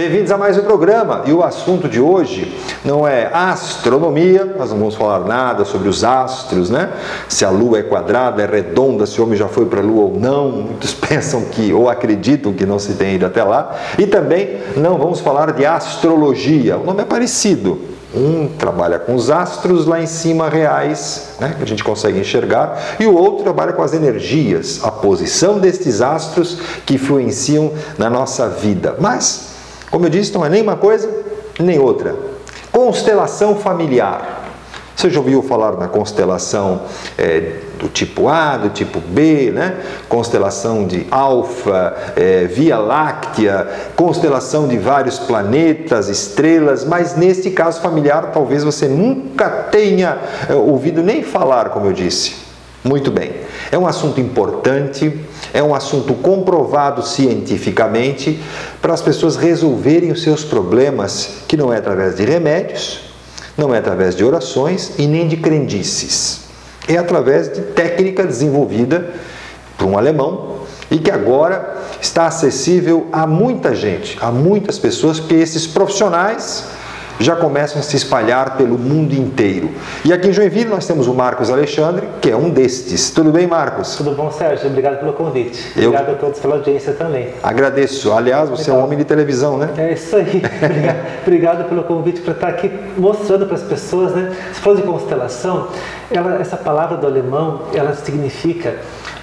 Bem-vindos a mais um programa, e o assunto de hoje não é astronomia, nós não vamos falar nada sobre os astros, né? Se a Lua é quadrada, é redonda, se o homem já foi para a Lua ou não, muitos pensam que, ou acreditam que não se tem ido até lá, e também não vamos falar de astrologia, o nome é parecido. Um trabalha com os astros lá em cima reais, né, que a gente consegue enxergar, e o outro trabalha com as energias, a posição destes astros que influenciam na nossa vida. Mas, como eu disse, não é nem uma coisa, nem outra. Constelação familiar. Você já ouviu falar na constelação do tipo A, do tipo B, né? Constelação de Alfa, Via Láctea, constelação de vários planetas, estrelas, mas neste caso familiar talvez você nunca tenha ouvido nem falar, como eu disse. Muito bem, é um assunto importante, é um assunto comprovado cientificamente para as pessoas resolverem os seus problemas, que não é através de remédios, não é através de orações e nem de crendices. É através de técnica desenvolvida por um alemão e que agora está acessível a muita gente, a muitas pessoas, porque esses profissionais já começam a se espalhar pelo mundo inteiro. E aqui em Joinville nós temos o Marcos Alexandre, que é um destes. Tudo bem, Marcos? Tudo bom, Sérgio? Obrigado pelo convite. Obrigado a todos pela audiência também. Agradeço. Aliás, você é um homem de televisão, né? É isso aí. Obrigado pelo convite para estar aqui mostrando para as pessoas, né? Você falou de constelação, essa palavra do alemão, ela significa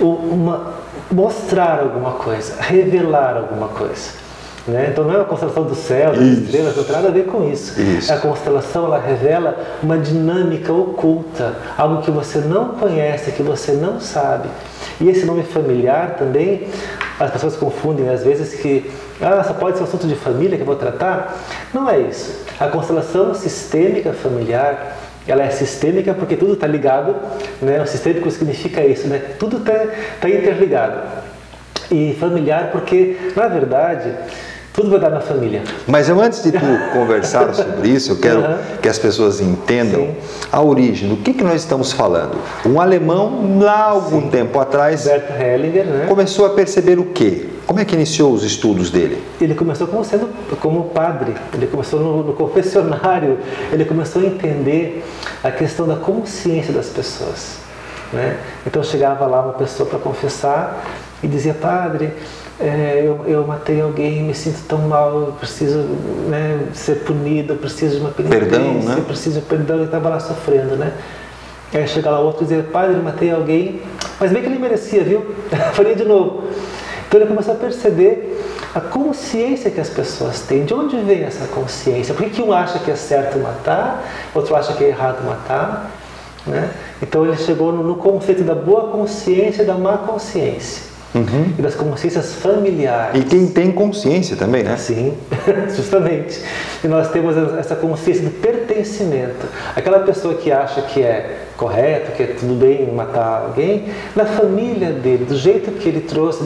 mostrar alguma coisa, revelar alguma coisa. Né? Então não é a constelação do céu, das estrelas, não tem nada a ver com isso. A constelação, ela revela uma dinâmica oculta, algo que você não conhece, que você não sabe. E esse nome familiar também, as pessoas confundem às vezes que só pode ser um assunto de família que eu vou tratar. Não é isso. A constelação sistêmica familiar, ela é sistêmica porque tudo está ligado, né? O sistêmico significa isso, né? Tudo está interligado. E familiar porque, na verdade, tudo vai dar na família. Mas antes de tu conversar sobre isso, eu quero que as pessoas entendam a origem, do que nós estamos falando. Um alemão, lá algum tempo atrás, Bert Hellinger, né? Começou a perceber o quê? Como é que iniciou os estudos dele? Ele começou como padre, ele começou no confessionário, ele começou a entender a questão da consciência das pessoas. Né? Então chegava lá uma pessoa para confessar e dizia: padre, eu matei alguém, me sinto tão mal, eu preciso, né, ser punido, eu preciso de uma penitência, perdão, né? Eu preciso de perdão, ele estava lá sofrendo, né? Aí chega lá outro e dizia: padre, eu matei alguém, mas bem que ele merecia, viu? Faria de novo. Então ele começou a perceber a consciência que as pessoas têm. De onde vem essa consciência? Por que um acha que é certo matar, outro acha que é errado matar? Né? Então ele chegou no conceito da boa consciência e da má consciência. E das consciências familiares. E quem tem consciência também, né? Sim, justamente. E nós temos essa consciência do pertencimento. Aquela pessoa que acha que é correto, que é tudo bem matar alguém, na família dele, do jeito que ele trouxe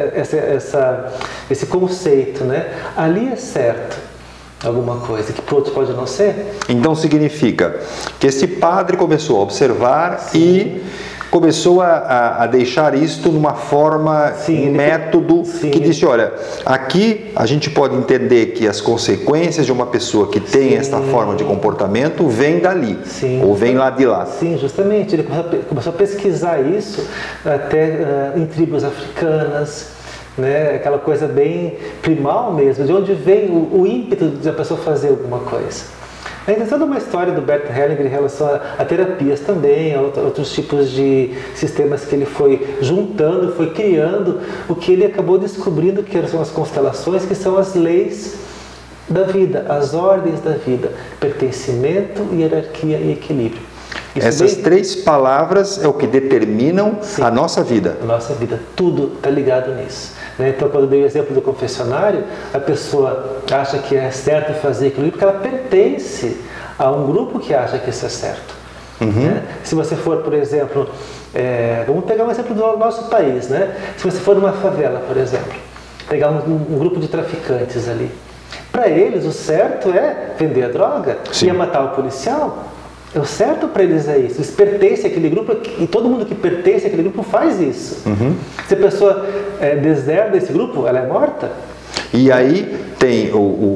esse conceito, né? Ali é certo alguma coisa, que para outros pode não ser. Então significa que este padre começou a observar e começou a deixar isto numa forma, um método que disse: olha, aqui a gente pode entender que as consequências de uma pessoa que tem esta forma de comportamento vem dali, ou vem lá de lá. Sim, justamente. Ele começou a pesquisar isso até em tribos africanas, né? Aquela coisa bem primal mesmo, de onde vem o ímpeto de a pessoa fazer alguma coisa. Tem toda uma história do Bert Hellinger em relação a terapias também, a outros tipos de sistemas que ele foi juntando, foi criando, o que ele acabou descobrindo que são as constelações, que são as leis da vida, as ordens da vida: pertencimento, hierarquia e equilíbrio. Essas três palavras é o que determinam a nossa vida. A nossa vida, tudo está ligado nisso. Né? Então, quando eu dei o exemplo do confessionário, a pessoa acha que é certo fazer aquilo porque ela pertence a um grupo que acha que isso é certo. Né? Se você for, por exemplo, vamos pegar um exemplo do nosso país, né? Se você for numa favela, por exemplo, pegar um grupo de traficantes ali, para eles o certo é vender a droga e matar o policial. O certo para eles é isso. Eles pertencem àquele grupo e todo mundo que pertence àquele grupo faz isso. Se a pessoa deserda esse grupo, ela é morta. E aí tem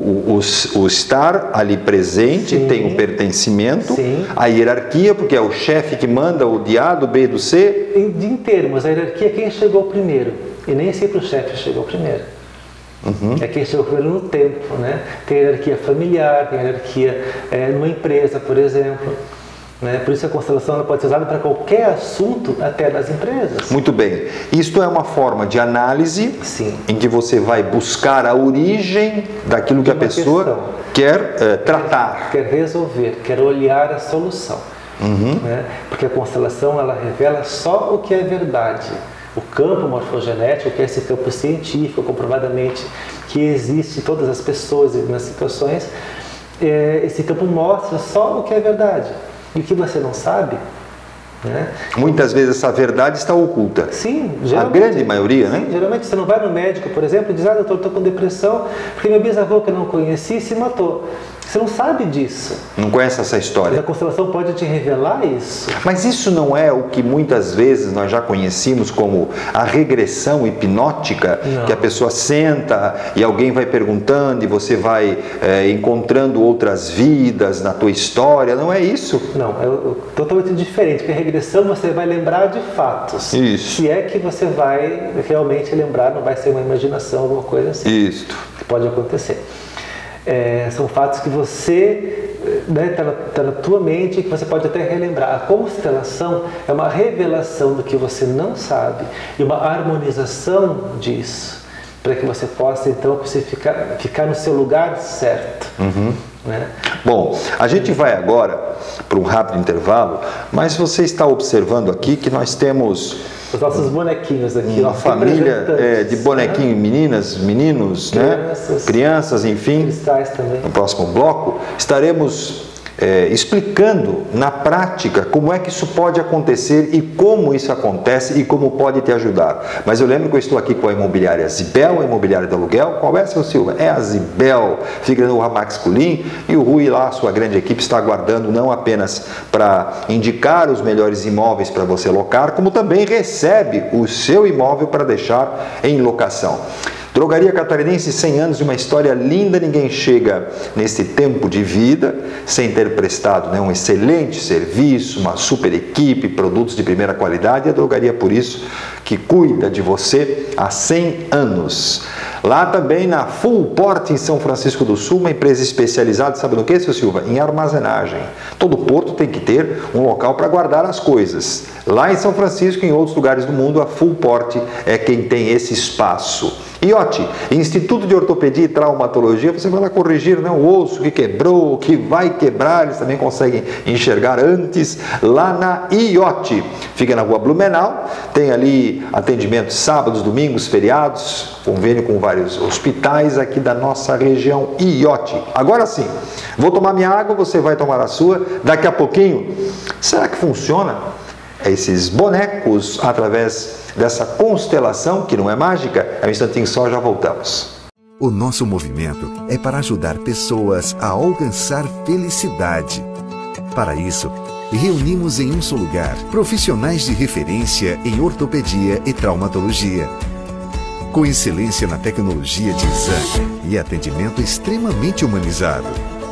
o estar ali presente, sim, tem o pertencimento, sim, a hierarquia, porque é o chefe que manda o de A, do B, do C. Em termos, a hierarquia é quem chegou primeiro, e nem sempre o chefe chegou primeiro. Uhum. É quem chegou primeiro no tempo, né? Tem a hierarquia familiar, tem a hierarquia numa empresa, por exemplo. Né? Por isso a constelação ela pode ser usada para qualquer assunto, até das empresas. Muito bem. Isto é uma forma de análise, sim, em que você vai buscar a origem daquilo que a pessoa quer tratar. Quer resolver, quer olhar a solução. Uhum. Né? Porque a constelação ela revela só o que é verdade. O campo morfogenético, que é esse campo científico, comprovadamente, que existe em todas as pessoas e nas situações, esse campo mostra só o que é verdade. E o que você não sabe, né? Muitas vezes essa verdade está oculta. Sim, a grande maioria, sim, né? Geralmente você não vai no médico, por exemplo, e diz, doutor, estou com depressão, porque meu bisavô que eu não conheci se matou. Você não sabe disso. Não conhece essa história. Mas a constelação pode te revelar isso. Mas isso não é o que muitas vezes nós já conhecemos como a regressão hipnótica, não, que a pessoa senta e alguém vai perguntando e você vai encontrando outras vidas na tua história, não é isso? Não, é totalmente diferente, porque a regressão você vai lembrar de fatos. Isso. Se é que você vai realmente lembrar, não vai ser uma imaginação, alguma coisa assim. Isso. Que pode acontecer. São fatos que você está na tua mente e que você pode até relembrar. A constelação é uma revelação do que você não sabe e uma harmonização disso, para que você possa então ficar no seu lugar certo. Uhum. Né? Bom, a gente vai agora para um rápido intervalo, mas você está observando aqui que nós temos os nossos bonequinhos aqui, uma família de bonequinhos, né? Meninas, meninos, crianças, né? Crianças, enfim. Cristais também. No próximo bloco estaremos explicando na prática como é que isso pode acontecer e como isso acontece e como pode te ajudar. Mas eu lembro que eu estou aqui com a imobiliária Zibel, a imobiliária de aluguel. Qual é, seu Silva? É a Zibel, fica no Ramax Culim, e o Rui lá, a sua grande equipe, está aguardando não apenas para indicar os melhores imóveis para você locar, como também recebe o seu imóvel para deixar em locação. Drogaria Catarinense, 100 anos e uma história linda. Ninguém chega nesse tempo de vida sem ter prestado, né, um excelente serviço, uma super equipe, produtos de primeira qualidade. E a drogaria, por isso, que cuida de você há 100 anos. Lá também na Full Port, em São Francisco do Sul, uma empresa especializada, sabe no que, seu Silva? Em armazenagem. Todo porto tem que ter um local para guardar as coisas. Lá em São Francisco e em outros lugares do mundo, a Full Port é quem tem esse espaço. IOT, Instituto de Ortopedia e Traumatologia, você vai lá corrigir, né, o osso que quebrou, que vai quebrar, eles também conseguem enxergar antes, lá na IOT. Fica na rua Blumenau, tem ali atendimento sábados, domingos, feriados, convênio com vários hospitais aqui da nossa região. IOT. Agora sim, vou tomar minha água, você vai tomar a sua, daqui a pouquinho. Será que funciona esses bonecos através dessa constelação, que não é mágica? É um instantinho só, já voltamos. O nosso movimento é para ajudar pessoas a alcançar felicidade. Para isso, reunimos em um só lugar profissionais de referência em ortopedia e traumatologia, com excelência na tecnologia de exame e atendimento extremamente humanizado.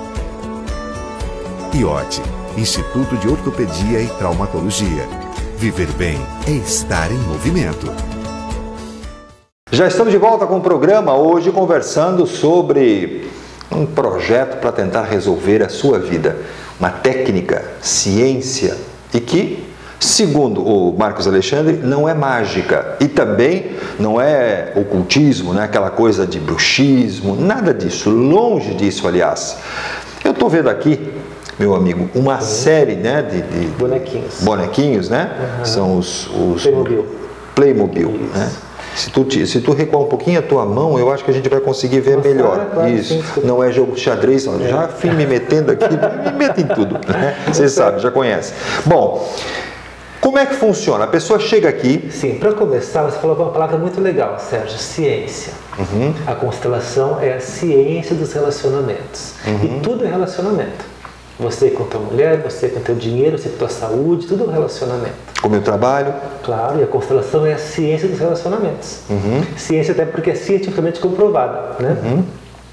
IOT, Instituto de Ortopedia e Traumatologia. Viver bem é estar em movimento. Já estamos de volta com o programa, hoje conversando sobre um projeto para tentar resolver a sua vida. Uma técnica, ciência, e que, segundo o Marcos Alexandre, não é mágica. E também não é ocultismo, né? Aquela coisa de bruxismo, nada disso, longe disso, aliás. Eu estou vendo aqui, meu amigo, uma série, né, de bonequinhos, né? Uhum. São os Playmobil, né? Se tu recuar um pouquinho a tua mão, eu acho que a gente vai conseguir ver melhor. Claro, isso, sim. Não é jogo de xadrez, não. Já fui me metendo aqui, me meto em tudo, né? Você sabe, já conhece. Bom, como é que funciona? A pessoa chega aqui... Sim, para começar, você falou uma palavra muito legal, Sérgio, ciência. Uhum. A constelação é a ciência dos relacionamentos. Uhum. E tudo é relacionamento. Você com tua mulher, você com teu dinheiro, você com tua saúde, tudo é um relacionamento. Com o meu trabalho. Claro, e a constelação é a ciência dos relacionamentos. Ciência até porque é cientificamente comprovada, né?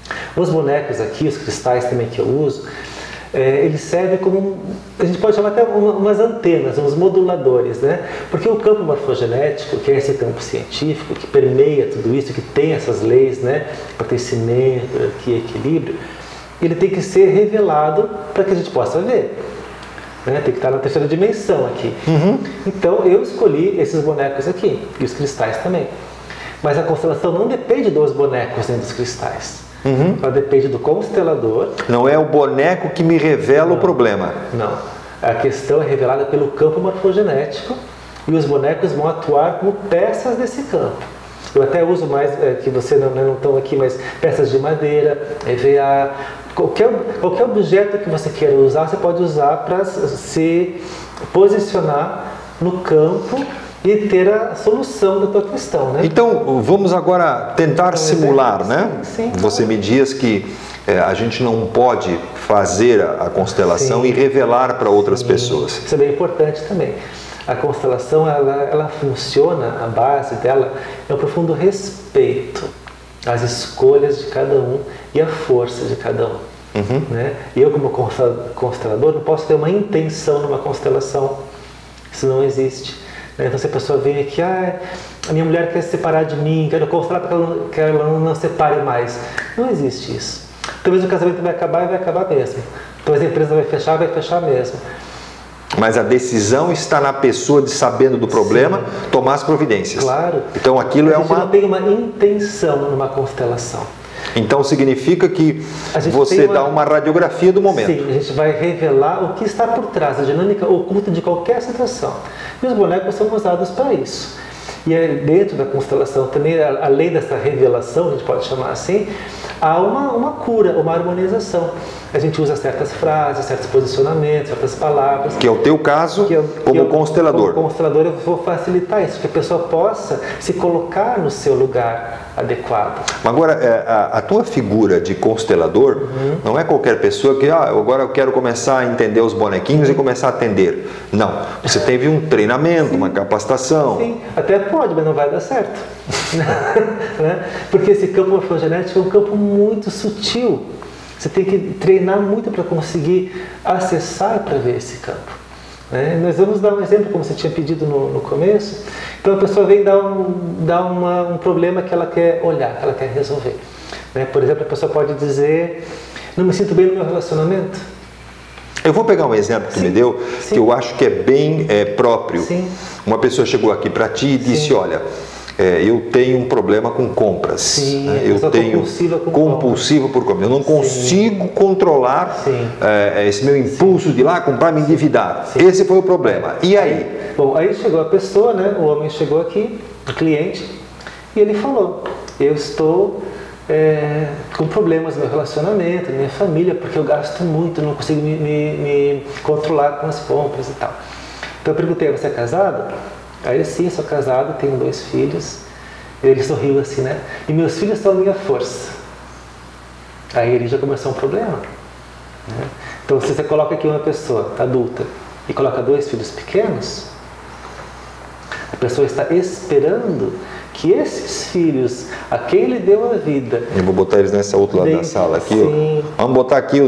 Os bonecos aqui, os cristais também que eu uso, eles servem como, a gente pode chamar até umas antenas, uns moduladores, né? Porque o campo morfogenético, que é esse campo científico, que permeia tudo isso, que tem essas leis, né? Pertencimento, hierarquia, equilíbrio, ele tem que ser revelado para que a gente possa ver. Né? Tem que estar na terceira dimensão aqui. Então eu escolhi esses bonecos aqui, e os cristais também. Mas a constelação não depende dos bonecos nem dos cristais. Ela depende do constelador. Não é o boneco que me revela o problema. Não. A questão é revelada pelo campo morfogenético e os bonecos vão atuar como peças desse campo. Eu até uso mais, que você não estão aqui, mas peças de madeira, EVA, qualquer objeto que você queira usar, você pode usar para se posicionar no campo e ter a solução da tua questão, né? Então, vamos agora tentar simular, né? Sim, você me diz que a gente não pode fazer a constelação e revelar para outras pessoas. Isso é bem importante também. A constelação, ela funciona, a base dela é o profundo respeito às escolhas de cada um e à força de cada um. Né? E eu, como constelador, não posso ter uma intenção numa constelação. Isso não existe. Então, se a pessoa vem aqui, a minha mulher quer se separar de mim, quero constelar para que ela não separe mais. Não existe isso. Talvez o casamento vai acabar e vai acabar mesmo. Talvez a empresa vai fechar mesmo. Mas a decisão está na pessoa de, sabendo do problema, tomar as providências. Claro. Então aquilo a gente não tem uma intenção numa constelação. Então significa que você dá uma radiografia do momento. Sim, a gente vai revelar o que está por trás, a dinâmica oculta de qualquer situação. E os bonecos são usados para isso. E dentro da constelação também, além dessa revelação, a gente pode chamar assim, há uma cura, uma harmonização. A gente usa certas frases, certos posicionamentos, certas palavras. Que é o teu caso como constelador. Como constelador eu vou facilitar isso, que a pessoa possa se colocar no seu lugar adequado. Agora, a tua figura de constelador não é qualquer pessoa que agora eu quero começar a entender os bonequinhos e começar a atender. Não, você teve um treinamento, uma capacitação. Sim, até pode, mas não vai dar certo. Né? Porque esse campo morfogenético é um campo muito sutil. Você tem que treinar muito para conseguir acessar para ver esse campo. Né? Nós vamos dar um exemplo, como você tinha pedido no começo. Então a pessoa vem dar um problema que ela quer olhar, que ela quer resolver. Né? Por exemplo, a pessoa pode dizer, não me sinto bem no meu relacionamento. Eu vou pegar um exemplo que me deu, que eu acho que é bem próprio. Uma pessoa chegou aqui para ti e disse, olha, eu tenho um problema com compras. Né? Eu tenho compulsivo por compras. Eu não consigo controlar esse meu impulso de ir lá comprar, me endividar. Esse foi o problema. E aí? Bom, aí chegou a pessoa, né? O homem chegou aqui, o cliente, e ele falou, eu estou com problemas no meu relacionamento, na minha família, porque eu gasto muito, não consigo me controlar com as compras e tal. Então eu perguntei, você é casado? Aí sim, sou casado, tenho 2 filhos. Ele sorriu assim, né? E meus filhos são a minha força. Aí ele já começou um problema. Né? Então se você coloca aqui uma pessoa adulta e coloca 2 filhos pequenos, a pessoa está esperando que esses filhos, a quem ele deu a vida... Eu vou botar eles nessa outra lado da sala aqui. Vamos botar aqui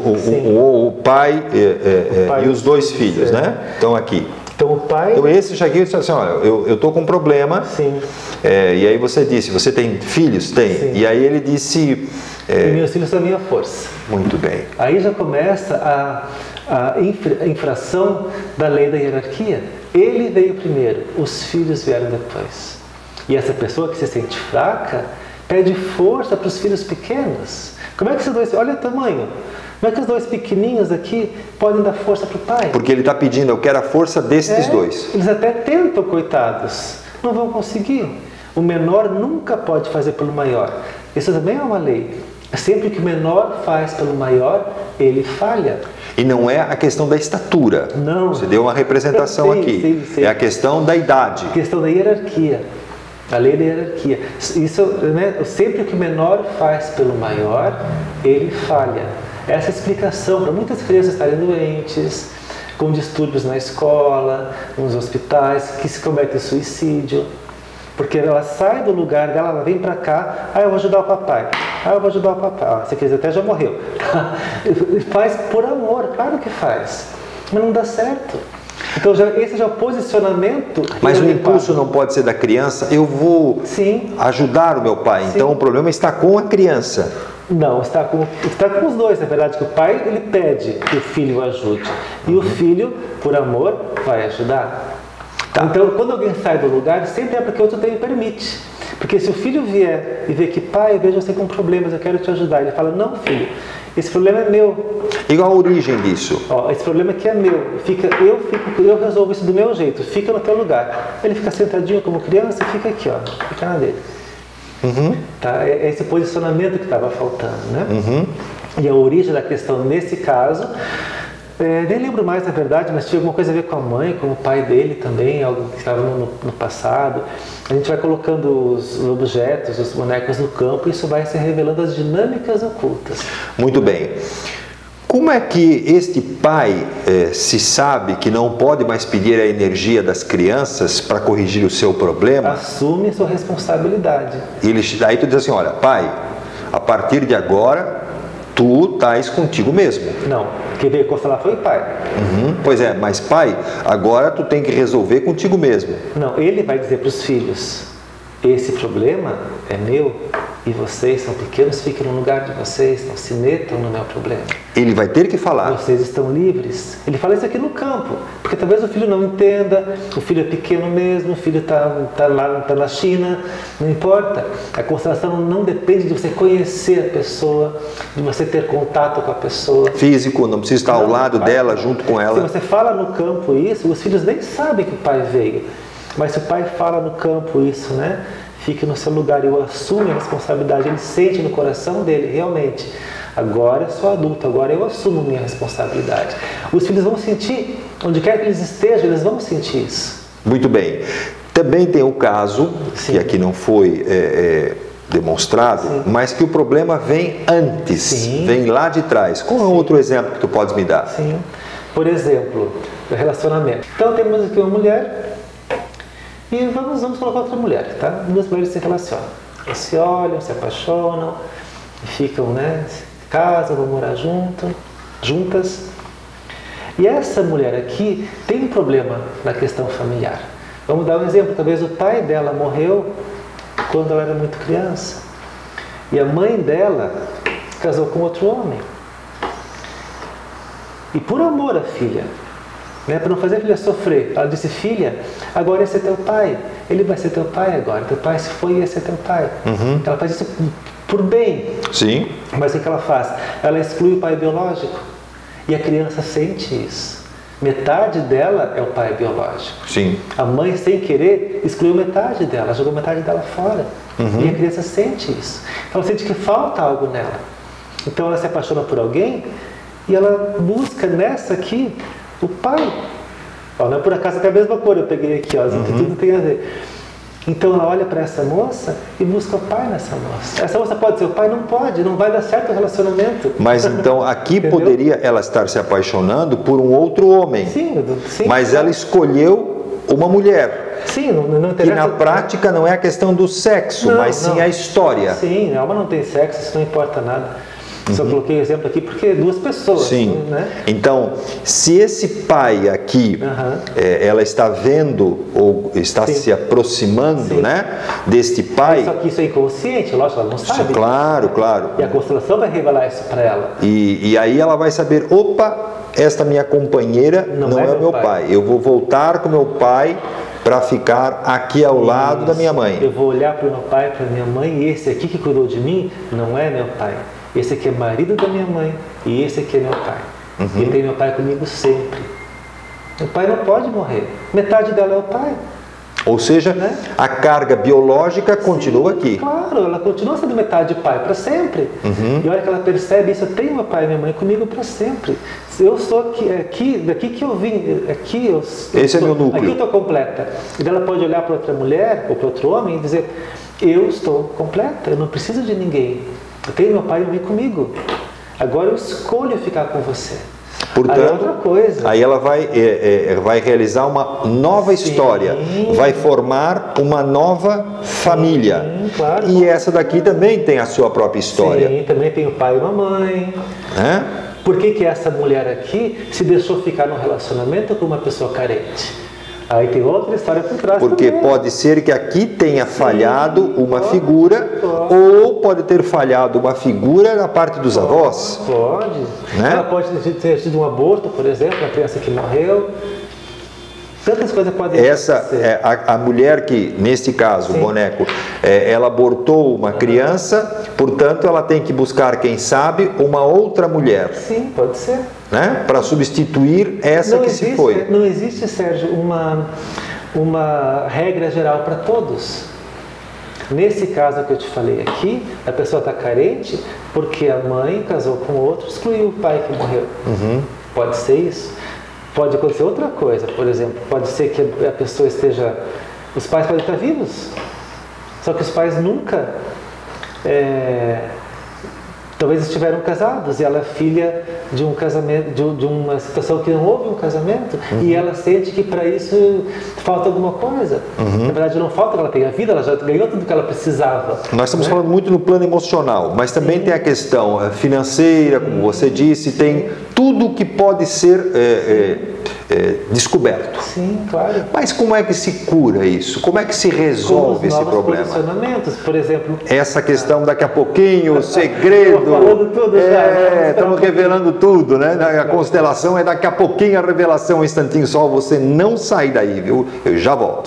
o pai e os 2 filhos, né? Estão aqui. Então o pai... Então esse já aqui disse assim, olha, eu estou com um problema. E aí você disse, você tem filhos? Tem. E aí ele disse... E meus filhos são a minha força. Muito bem. Aí já começa a infração da lei da hierarquia. Ele veio primeiro, os filhos vieram depois. E essa pessoa que se sente fraca, pede força para os filhos pequenos. Como é que esses 2... Olha o tamanho. Como é que os 2 pequenininhos aqui podem dar força para o pai? Porque ele está pedindo, eu quero a força destes 2. Eles até tentam, coitados. Não vão conseguir. O menor nunca pode fazer pelo maior. Isso também é uma lei. Sempre que o menor faz pelo maior, ele falha. E não é a questão da estatura. Não. Você deu uma representação aqui. É a questão da idade. A questão da hierarquia. A lei da hierarquia. Isso, né, sempre que o menor faz pelo maior, ele falha. essa explicação para muitas crianças estarem doentes, com distúrbios na escola, nos hospitais, que se cometem suicídio. Porque ela sai do lugar dela, ela vem para cá, eu vou ajudar o papai, eu vou ajudar o papai, se quiser até já morreu. Faz por amor, claro que faz, mas não dá certo. Então esse já é o posicionamento. Mas o impulso não pode ser da criança, eu vou ajudar o meu pai, então o problema está com a criança. Não, está com os dois, na verdade, que o pai ele pede que o filho o ajude, e o filho, por amor, vai ajudar. Tá. Então, quando alguém sai do lugar, sempre é porque o outro também permite. Porque se o filho vier e ver que, pai, eu vejo você com problemas, eu quero te ajudar. Ele fala, não, filho, esse problema é meu. E qual a origem disso? Esse problema aqui é meu. Eu resolvo isso do meu jeito, fica no teu lugar. Ele fica sentadinho como criança e fica aqui, fica na dele. Tá? É esse posicionamento que estava faltando, né? E a origem da questão nesse caso... nem lembro mais, na verdade, mas tinha alguma coisa a ver com a mãe, com o pai dele também, algo que estava no passado. A gente vai colocando os objetos, os bonecos no campo, e isso vai se revelando as dinâmicas ocultas. Muito bem. Como é que este pai se sabe que não pode mais pedir a energia das crianças para corrigir o seu problema? Assume sua responsabilidade. Aí tu diz assim, olha, pai, a partir de agora... tu estás contigo mesmo. Não, quem veio consolar foi o pai. Pois é, mas pai, agora tu tem que resolver contigo mesmo. Não, ele vai dizer para os filhos, esse problema é meu e vocês são pequenos, fiquem no lugar de vocês, não se metam no meu problema. Ele vai ter que falar. Vocês estão livres. Ele fala isso aqui no campo, porque talvez o filho não entenda, o filho é pequeno mesmo, o filho está lá, tá na China, não importa. A constelação não depende de você conhecer a pessoa, de você ter contato com a pessoa. Físico, não precisa estar ao lado dela, junto com ela. Se você fala no campo isso, os filhos nem sabem que o pai veio. Mas se o pai fala no campo isso, né? Fique no seu lugar, eu assumo a responsabilidade, ele sente no coração dele, realmente, agora eu sou adulto, agora eu assumo minha responsabilidade. Os filhos vão sentir, onde quer que eles estejam, eles vão sentir isso. Muito bem. Também tem o caso, que aqui não foi demonstrado, mas que o problema vem antes, vem lá de trás. Qual é outro exemplo que tu podes me dar? Sim. Por exemplo, o relacionamento. Então temos aqui uma mulher... E vamos colocar outra mulher, tá? Duas mulheres se relacionam. Elas se olham, se apaixonam, ficam, né? Se casam, vão morar juntas. E essa mulher aqui tem um problema na questão familiar. Vamos dar um exemplo. Talvez o pai dela morreu quando ela era muito criança. E a mãe dela casou com outro homem. E por amor à filha, né, para não fazer a filha sofrer, ela disse, filha, agora esse é teu pai, ele vai ser teu pai agora, teu pai se foi e esse é teu pai. Ela faz isso por bem. Sim. Mas o que ela faz? Ela exclui o pai biológico e a criança sente isso. Metade dela é o pai biológico. Sim. A mãe, sem querer, excluiu metade dela, jogou metade dela fora. E a criança sente isso. Ela sente que falta algo nela. Então ela se apaixona por alguém e ela busca nessa aqui o pai. Não é por acaso que é a mesma cor, eu peguei aqui, tudo tem a ver. Então ela olha para essa moça e busca o pai nessa moça. Essa moça pode ser o pai? Não pode, não vai dar certo o relacionamento. Mas então aqui poderia ela estar se apaixonando por um outro homem. Sim. Mas ela escolheu uma mulher. Sim, não interessa. E na prática não é a questão do sexo, mas sim a história. Sim, a alma não tem sexo, isso não importa nada. Só coloquei o exemplo aqui porque duas pessoas. Sim. Né? Então, se esse pai aqui, ela está vendo ou está se aproximando, né, deste pai... Só que isso é inconsciente, lógico, ela não sabe. Claro. E a constelação vai revelar isso para ela. E aí ela vai saber, opa, esta minha companheira não é meu pai. Eu vou voltar com meu pai para ficar aqui ao lado da minha mãe. Eu vou olhar para o meu pai, para a minha mãe, e esse aqui que cuidou de mim não é meu pai. Esse aqui é marido da minha mãe e esse aqui é meu pai. E tem meu pai comigo sempre. O pai não pode morrer. Metade dela é o pai. Ou seja, a carga biológica continua aqui. Claro, ela continua sendo metade pai para sempre. E a hora que ela percebe isso, eu tenho meu pai e minha mãe comigo para sempre. Eu sou daqui que eu vim, esse é meu núcleo. Aqui eu estou completa. E ela pode olhar para outra mulher ou para outro homem e dizer, eu estou completa, eu não preciso de ninguém. Eu tenho meu pai e minha mãe comigo. Agora eu escolho ficar com você. Portanto, aí é outra coisa. Aí ela vai realizar uma nova história, vai formar uma nova família. Sim, claro. E essa daqui também tem a sua própria história. Sim, também tem o pai e uma mãe. Por que essa mulher aqui se deixou ficar num relacionamento com uma pessoa carente? Aí tem outra história por trás. Porque também. pode ser que aqui tenha falhado uma figura, ou pode ter falhado uma figura na parte dos avós. Pode. Né? Ela pode ter tido um aborto, por exemplo, uma criança que morreu. Tantas coisas podem acontecer. A mulher que, neste caso, o boneco, ela abortou uma criança, portanto ela tem que buscar, quem sabe, uma outra mulher. Sim, pode ser. Né? Para substituir essa que se foi. Não existe, Sérgio, uma regra geral para todos. Nesse caso que eu te falei aqui, a pessoa está carente porque a mãe casou com outro, excluiu o pai que morreu. Pode ser isso. Pode acontecer outra coisa, por exemplo, pode ser que a pessoa esteja... Os pais podem estar vivos, só que os pais nunca... talvez estiveram casados e ela é filha de um casamento, de uma situação que não houve um casamento, e ela sente que para isso falta alguma coisa. Na verdade não falta que ela tenha vida, ela já ganhou tudo que ela precisava. Nós estamos falando muito no plano emocional, mas também tem a questão financeira, como você disse, tem tudo que pode ser descoberto. Sim, claro. Mas como é que se cura isso? Como é que se resolve esse problema? Posicionamentos, por exemplo. Essa questão daqui a pouquinho, o segredo. Falando tudo já. Estamos revelando tudo, né? A constelação é daqui a pouquinho a revelação, um instantinho só, você não sai daí, viu? Eu já volto.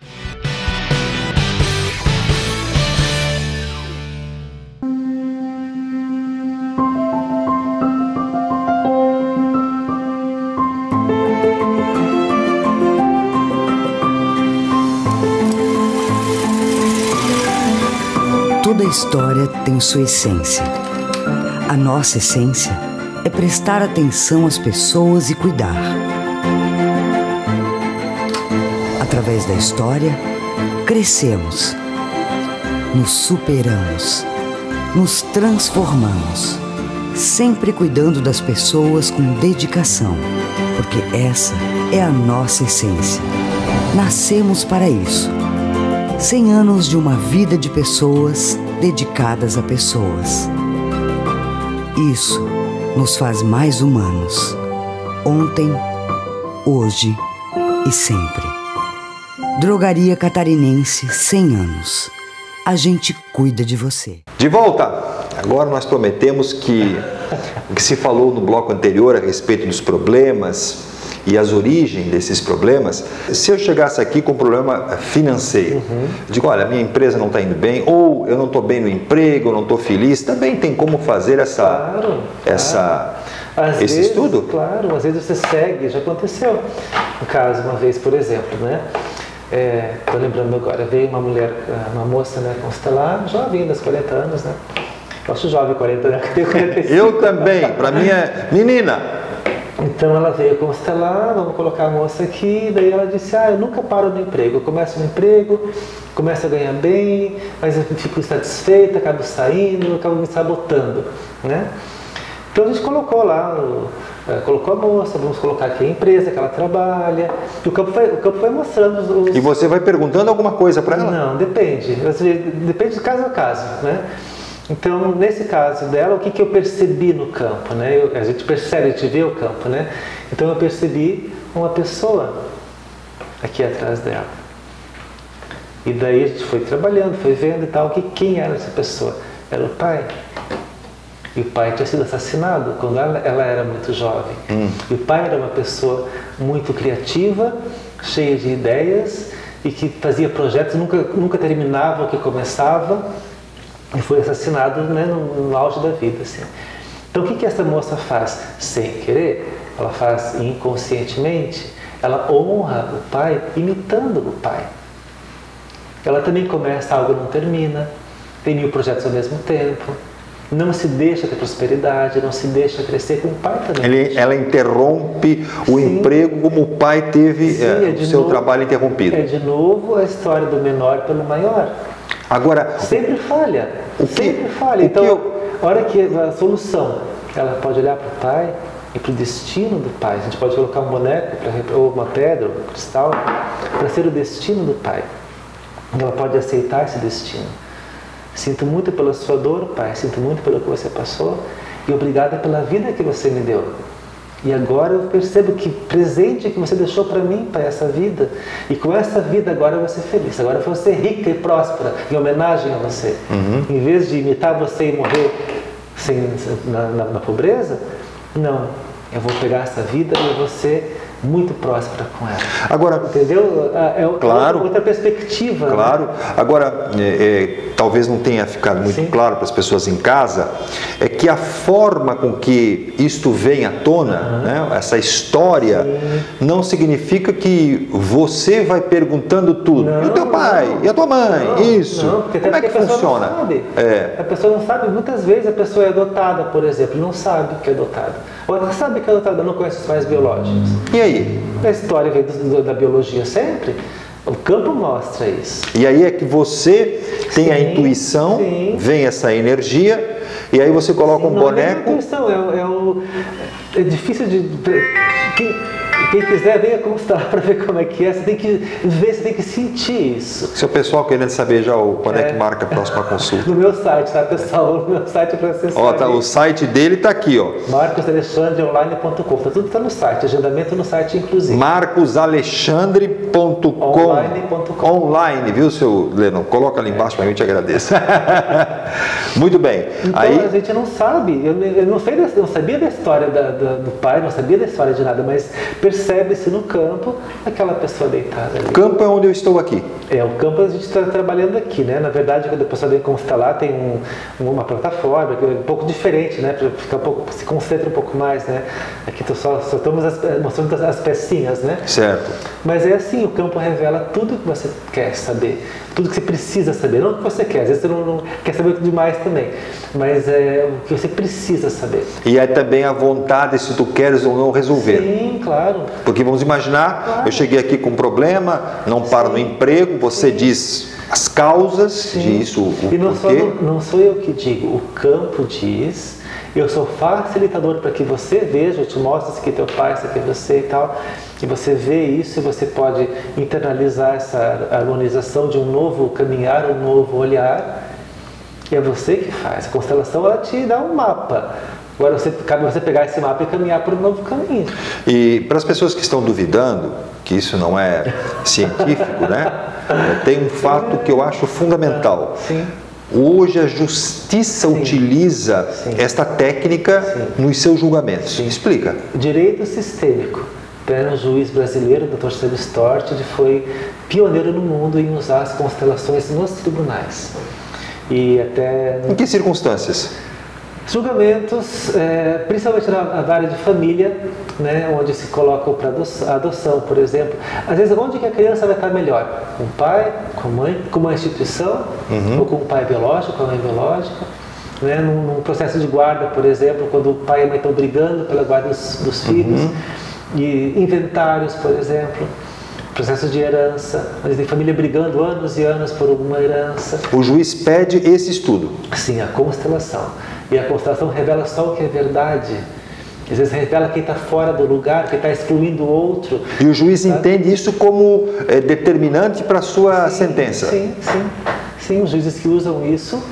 Toda história tem sua essência. A nossa essência é prestar atenção às pessoas e cuidar. Através da história, crescemos, nos superamos, nos transformamos, sempre cuidando das pessoas com dedicação, porque essa é a nossa essência. Nascemos para isso. 100 anos de uma vida de pessoas dedicadas a pessoas. Isso nos faz mais humanos. Ontem, hoje e sempre. Drogaria Catarinense, 100 anos. A gente cuida de você. De volta! Agora nós prometemos que o que se falou no bloco anterior a respeito dos problemas e as origens desses problemas, se eu chegasse aqui com um problema financeiro, digo, olha, minha empresa não está indo bem, ou eu não estou bem no emprego, eu não estou feliz, também tem como fazer esse estudo? Claro, às vezes você segue, já aconteceu um caso uma vez, por exemplo, né? Estou lembrando agora, veio uma mulher, uma moça, né, constelar, jovem, das 40 anos, né? Eu acho jovem 40, né? Eu tenho 45. Eu também, para mim é menina. Então ela veio constelar, vamos colocar a moça aqui, daí ela disse, eu nunca paro no emprego, eu começo no emprego, começo a ganhar bem, mas eu fico insatisfeita, acabo saindo, acabo me sabotando, né? Então a gente colocou lá, colocou a moça, vamos colocar aqui a empresa que ela trabalha, e o campo foi mostrando os... E você vai perguntando alguma coisa para ela? Não, depende, depende de caso a caso, né? Então, nesse caso dela, o que eu percebi no campo, né? A gente percebe, a gente vê o campo, né? Então eu percebi uma pessoa aqui atrás dela. E daí a gente foi trabalhando, foi vendo e tal, quem era essa pessoa? Era o pai. E o pai tinha sido assassinado quando ela era muito jovem. E o pai era uma pessoa muito criativa, cheia de ideias e que fazia projetos, nunca terminava o que começava. E foi assassinado, né, no auge da vida, assim. Então o que essa moça faz? Sem querer, ela faz inconscientemente, ela honra o pai imitando o pai. Ela também começa algo e não termina, tem 1000 projetos ao mesmo tempo, não se deixa ter prosperidade, não se deixa crescer, como o pai também. Ela interrompe o emprego como o pai teve o seu trabalho interrompido. É de novo a história do menor pelo maior. Agora, sempre falha, sempre falha. Então, a hora que a solução ela pode olhar para o Pai e para o destino do Pai. A gente pode colocar um boneco ou uma pedra, ou um cristal, para ser o destino do Pai. Ela pode aceitar esse destino. Sinto muito pela sua dor, Pai, sinto muito pelo que você passou e obrigada pela vida que você me deu. E agora eu percebo que presente que você deixou para mim, Pai, essa vida. E com essa vida agora eu vou ser feliz. Agora eu vou ser rica e próspera, em homenagem a você. Em vez de imitar você e morrer na pobreza, não. Eu vou pegar essa vida e eu vou ser muito próspera com ela. Agora, entendeu? Claro, outra perspectiva. Claro. Né? Agora, talvez não tenha ficado muito claro para as pessoas em casa, é que a forma com que isto vem à tona, né, essa história, não significa que você vai perguntando tudo. E o teu pai? E a tua mãe? Isso. Não, porque como é que funciona? Não sabe. A pessoa não sabe. Muitas vezes a pessoa é adotada, por exemplo, não sabe que é adotada. Ou ela sabe que é adotada, não conhece os pais biológicos. E aí? A história vem da biologia sempre. O campo mostra isso. E aí é que você tem a intuição, vem essa energia, e aí você coloca um boneco. Não é intuição, é difícil de. Quem quiser, venha constatar para ver como é que é. Você tem que ver, você tem que sentir isso. Se o pessoal querendo saber já quando é que marca a próxima consulta. No meu site, tá, pessoal? No meu site para acessar. Ó, tá, o site dele está aqui, ó. marcosalexandreonline.com. Tudo está no site, agendamento no site, inclusive. marcosalexandre.com online, viu, seu Lennon? Coloca ali embaixo para mim, eu te agradeço. Muito bem. Então a gente não sabe, eu não sabia da história do pai, não sabia da história de nada, mas percebe-se no campo aquela pessoa deitada ali. O campo é onde eu estou aqui. O campo a gente está trabalhando aqui, né? Na verdade, quando a pessoa vem constelar, tem uma plataforma que é um pouco diferente, né? Para ficar se concentra um pouco mais, né? Aqui só estamos mostrando as pecinhas, né? Certo. Mas é assim, o campo revela tudo que você quer saber, tudo que você precisa saber, não o que você quer, às vezes você não quer saber demais também, mas é o que você precisa saber. E é também a vontade se tu queres ou não resolver. Sim, claro. Porque vamos imaginar, eu cheguei aqui com um problema, não paro no emprego, você diz as causas disso, o e porquê. Não sou eu que digo, o campo diz, eu sou facilitador para que você veja, eu te mostro isso aqui teu pai, isso aqui é você e tal, e você vê isso e você pode internalizar essa harmonização de um novo caminhar, um novo olhar, e é você que faz. A constelação, ela te dá um mapa. Agora cabe você pegar esse mapa e caminhar por um novo caminho. E para as pessoas que estão duvidando, que isso não é científico, né? Tem um fato que eu acho fundamental. Sim. Hoje a justiça utiliza esta técnica nos seus julgamentos. Explica. Direito sistêmico. Um juiz brasileiro, o Dr. Sérgio Stort, ele foi pioneiro no mundo em usar as constelações nos tribunais. E até... Em que circunstâncias? Julgamentos, principalmente na área de família, né, onde se coloca para adoção, por exemplo. Às vezes, onde que a criança vai estar melhor? Com o pai, com a mãe, com uma instituição, ou com o pai biológico, com a mãe biológica. Né, num processo de guarda, por exemplo, quando o pai e a mãe estão brigando pela guarda dos filhos. E inventários, por exemplo. Processo de herança, onde tem família brigando anos e anos por uma herança. O juiz pede esse estudo. Sim, a constelação. E a constelação revela só o que é verdade. Às vezes revela quem está fora do lugar, quem está excluindo o outro. E o juiz entende isso como determinante para a sua sentença. Sim, os juízes que usam isso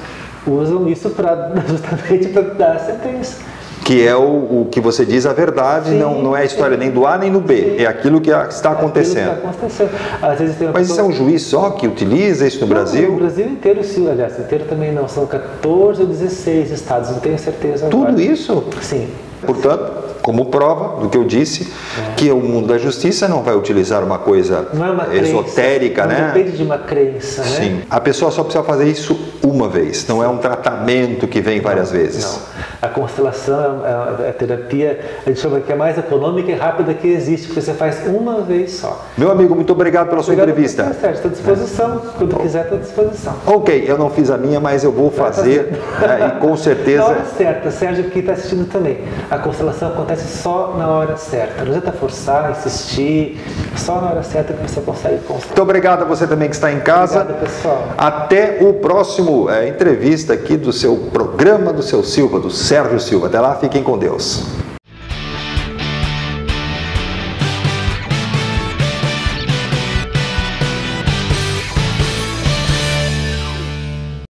justamente para dar a sentença. Que é o que você diz a verdade, não é a história nem do A nem do B, é aquilo que está acontecendo. Às vezes tem Mas isso é um juiz só que utiliza isso no Brasil? No Brasil inteiro, sim, aliás, inteiro também não, são 14 ou 16 estados, não tenho certeza agora. Tudo isso? Sim. Portanto, como prova do que eu disse, que o mundo da justiça não vai utilizar uma coisa esotérica, crença, né? Não depende de uma crença, né? Sim. A pessoa só precisa fazer isso uma vez, não é um tratamento que vem várias vezes. Não. A constelação é a terapia, a gente chama que é a mais econômica e rápida que existe, porque você faz uma vez só. Meu amigo, muito obrigado pela sua entrevista. Sérgio, estou à disposição. Quando quiser, estou à disposição. Ok, eu não fiz a minha, mas eu vou fazer e com certeza... Na hora certa, Sérgio, que está assistindo também. A constelação acontece só na hora certa. Não adianta forçar, insistir, só na hora certa que você consegue constelar. Muito obrigado a você também que está em casa. Obrigado, pessoal. Até o próximo entrevista aqui do seu programa do seu Silva, do Sérgio Silva. Até lá, fiquem com Deus.